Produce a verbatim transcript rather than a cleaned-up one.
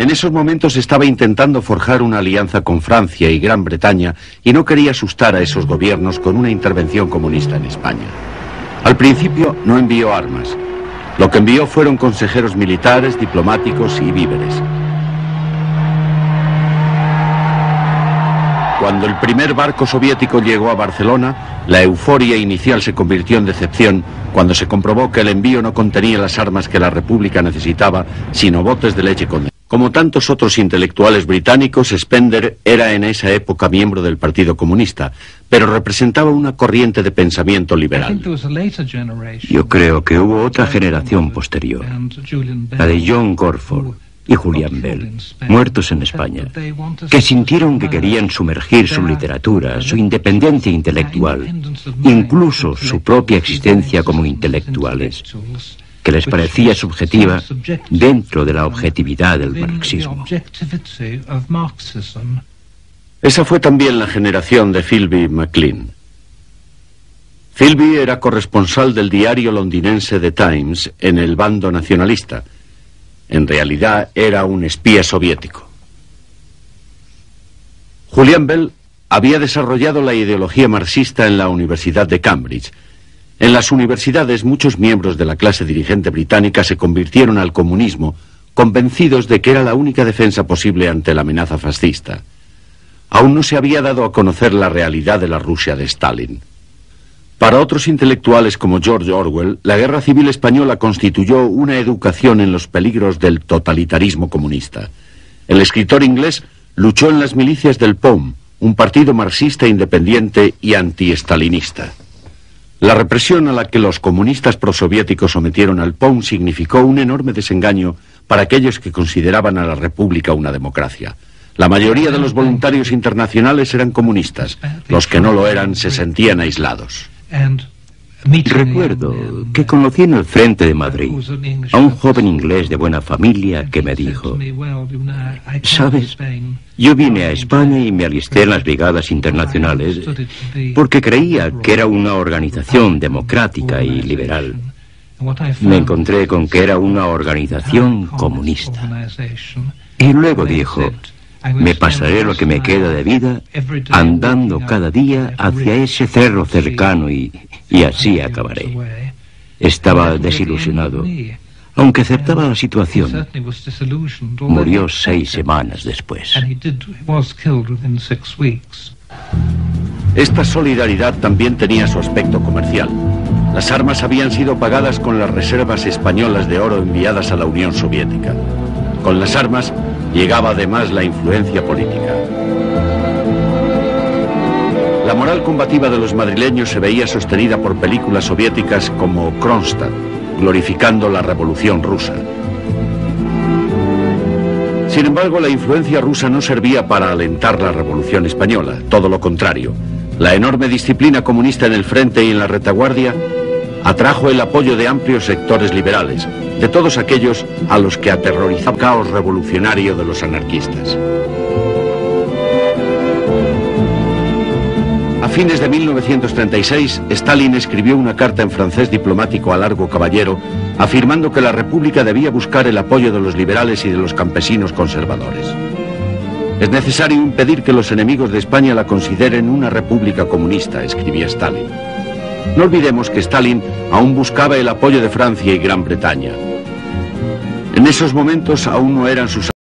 En esos momentos estaba intentando forjar una alianza con Francia y Gran Bretaña y no quería asustar a esos gobiernos con una intervención comunista en España. Al principio no envió armas. Lo que envió fueron consejeros militares, diplomáticos y víveres. Cuando el primer barco soviético llegó a Barcelona, la euforia inicial se convirtió en decepción cuando se comprobó que el envío no contenía las armas que la República necesitaba, sino botes de leche condensada. Como tantos otros intelectuales británicos, Spender era en esa época miembro del Partido Comunista, pero representaba una corriente de pensamiento liberal. Yo creo que hubo otra generación posterior, la de John Gorford y Julian Bell, muertos en España, que sintieron que querían sumergir su literatura, su independencia intelectual, incluso su propia existencia como intelectuales, que les parecía subjetiva dentro de la objetividad del marxismo. Esa fue también la generación de Philby McLean. Philby era corresponsal del diario londinense The Times en el bando nacionalista. En realidad era un espía soviético. Julian Bell había desarrollado la ideología marxista en la Universidad de Cambridge. En las universidades, muchos miembros de la clase dirigente británica se convirtieron al comunismo, convencidos de que era la única defensa posible ante la amenaza fascista. Aún no se había dado a conocer la realidad de la Rusia de Stalin. Para otros intelectuales como George Orwell, la Guerra Civil Española constituyó una educación en los peligros del totalitarismo comunista. El escritor inglés luchó en las milicias del P O M, un partido marxista independiente y anti-estalinista. La represión a la que los comunistas prosoviéticos sometieron al P O M significó un enorme desengaño para aquellos que consideraban a la República una democracia. La mayoría de los voluntarios internacionales eran comunistas. Los que no lo eran se sentían aislados. Recuerdo que conocí en el frente de Madrid a un joven inglés de buena familia que me dijo: ¿sabes? Yo vine a España y me alisté en las brigadas internacionales porque creía que era una organización democrática y liberal. Me encontré con que era una organización comunista. Y luego dijo: me pasaré lo que me queda de vida andando cada día hacia ese cerro cercano y, y así acabaré. Estaba desilusionado, aunque aceptaba la situación. Murió seis semanas después. Esta solidaridad también tenía su aspecto comercial. Las armas habían sido pagadas con las reservas españolas de oro enviadas a la Unión Soviética. Con las armas llegaba además la influencia política. La moral combativa de los madrileños se veía sostenida por películas soviéticas como Kronstadt, glorificando la revolución rusa. Sin embargo, la influencia rusa no servía para alentar la revolución española, todo lo contrario. La enorme disciplina comunista en el frente y en la retaguardia atrajo el apoyo de amplios sectores liberales, de todos aquellos a los que aterrorizaba el caos revolucionario de los anarquistas. A fines de mil novecientos treinta y seis, Stalin escribió una carta en francés diplomático a Largo Caballero, afirmando que la República debía buscar el apoyo de los liberales y de los campesinos conservadores. Es necesario impedir que los enemigos de España la consideren una república comunista, escribía Stalin. No olvidemos que Stalin aún buscaba el apoyo de Francia y Gran Bretaña. En esos momentos aún no eran sus